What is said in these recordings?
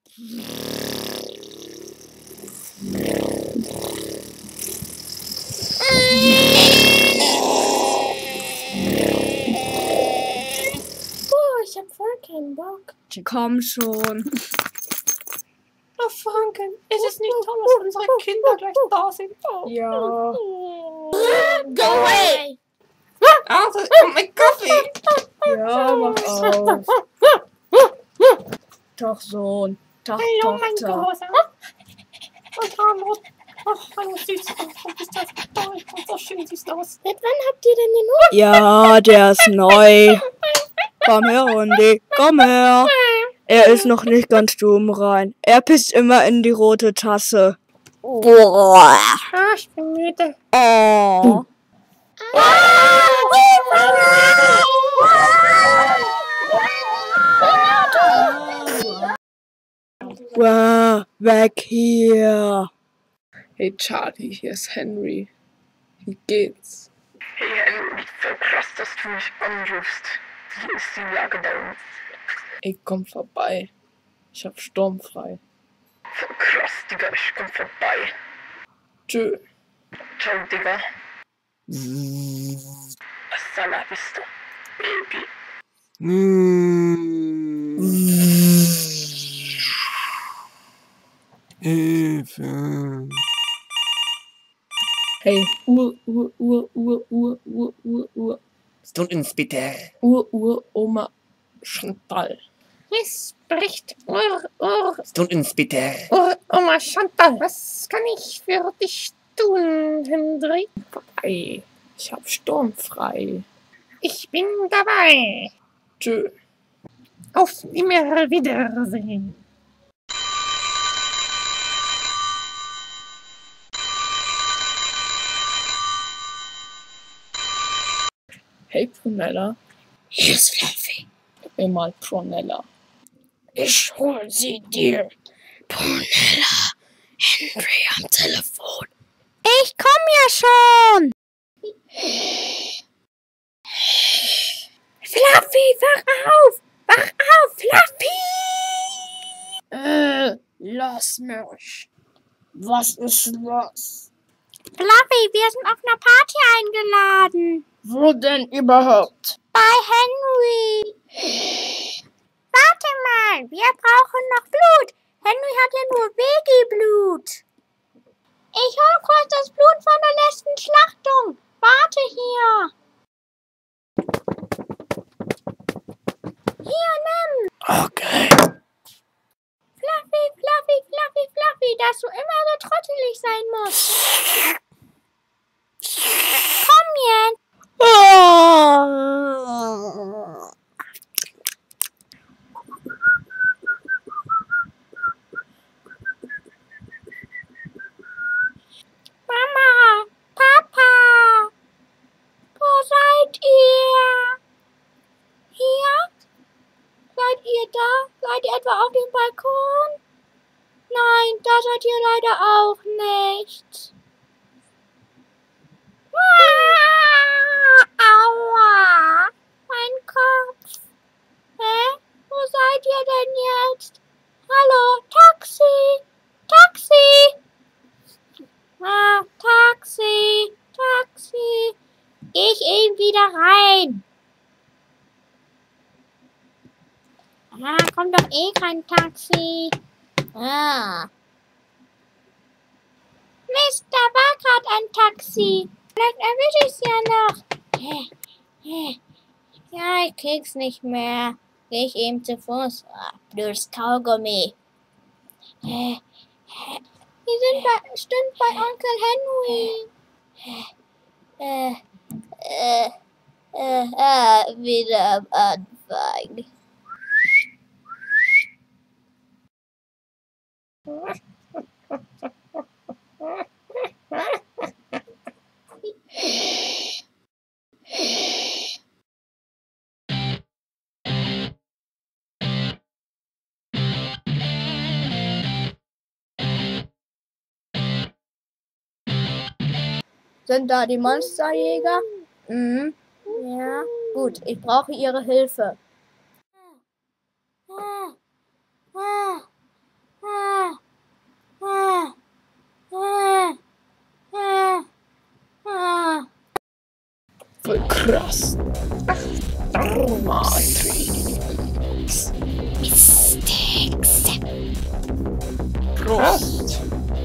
Ich hab voll keinen Bock. Komm schon. Oh, Franken, ist es nicht toll, dass unsere Kinder gleich da sind? Oh. Ja. Go away! Also, mein Kaffee. Ja, mach auf. Doch, Sohn. Doch, Hallo, mein Tochter. Großer. Und hallo. Ach, hallo, süß. Du bist das toll und so schön siehst du aus. Seit wann habt ihr denn den Hund? Ja, der ist neu. Komm her, Hundi. Komm her. Er ist noch nicht ganz stubenrein. Er pisst immer in die rote Tasse. Boah. Ah, ich bin müde. Oh. Wow, weg hier. Hey Charlie, hier ist Henry. Wie geht's? Hey Henry, voll krass, dass du mich anrufst. Wie ist die Lage bei uns? Ey, komm vorbei. Ich hab sturmfrei. Voll krass, Digga, ich komm vorbei. Tschö. Ciao, Digga. Hasta la vista, Baby. Hilfe. Hey, Uhr. Tut uns bitte. Oma Chantal. Es spricht Tut uns bitte. Oma Chantal. Was kann ich für dich tun, Henry? Ey, ich hab sturmfrei. Ich bin dabei. Tschö. Auf Wiedersehen. Hey, Prunella. Hier ist Fluffy. Gib mir mal Prunella. Ich hol sie dir. Prunella. Henry am Telefon. Ich komm ja schon. Fluffy, wach auf. Wach auf, Fluffy. Lass mich. Was ist los? Fluffy, wir sind auf einer Party eingeladen. Wo denn überhaupt? Bei Henry. Warte mal, wir brauchen noch Blut. Henry hat ja nur Veggie-Blut. Ich hol kurz das Blut von der letzten Schlachtung. Warte hier. Hier, nimm. Okay. Fluffy, dass du immer so trottelig sein musst. Komm jetzt. Mama, Papa, wo seid ihr? Hier? Seid ihr da? Seid ihr etwa auf dem Balkon? Nein, da seid ihr leider auch nicht. Aua, mein Kopf. Hä? Wo seid ihr denn jetzt? Hallo, Taxi, Taxi. Taxi. Geh ich eben wieder rein. Kommt doch eh kein Taxi. Mist, da war gerade ein Taxi. Vielleicht erwische ich es ja noch. Ja, ich krieg's nicht mehr. Geh ich eben zu Fuß. Blödes Kaugummi. Wir sind bestimmt bei Onkel Henry. Wieder am Anfang. Sind da die Monsterjäger? Mhm. Ja, gut. Ich brauche Ihre Hilfe. Voll krass. Matrix. Prost.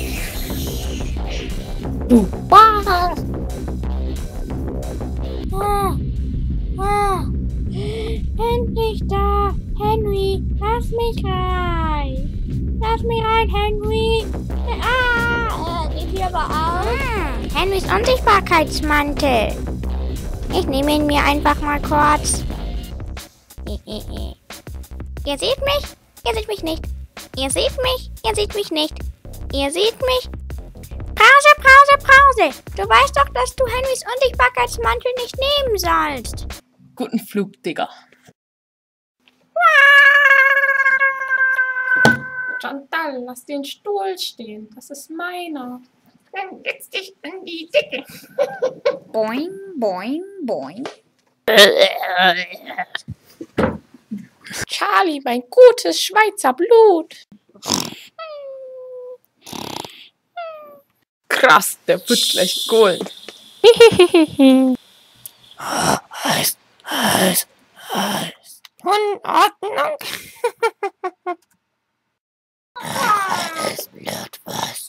Endlich da! Henry, lass mich rein! Lass mich rein, Henry! Geht hier aber aus? Henrys Unsichtbarkeitsmantel. Ich nehme ihn mir einfach mal kurz. Ihr seht mich? Ihr seht mich nicht. Ihr seht mich? Ihr seht mich nicht. Ihr seht mich? Pause, Pause, Pause! Du weißt doch, dass du Henrys Unsichtbarkeitsmantel nicht nehmen sollst. Guten Flug, Digga. Chantal, lass den Stuhl stehen. Das ist meiner. Dann setz dich an die Decke. Boing, boing, boing. Charlie, mein gutes Schweizer Blut. Krass, der wird gleich Gold. Heiß. In Ordnung. Alles wird was.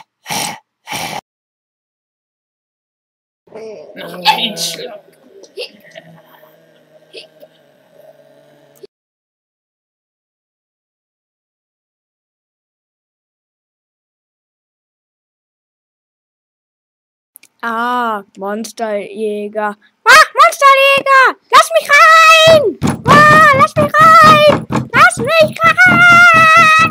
Noch ein Schluck. Monsterjäger. Monsterjäger! Lass mich rein! Lass mich rein! Lass mich rein!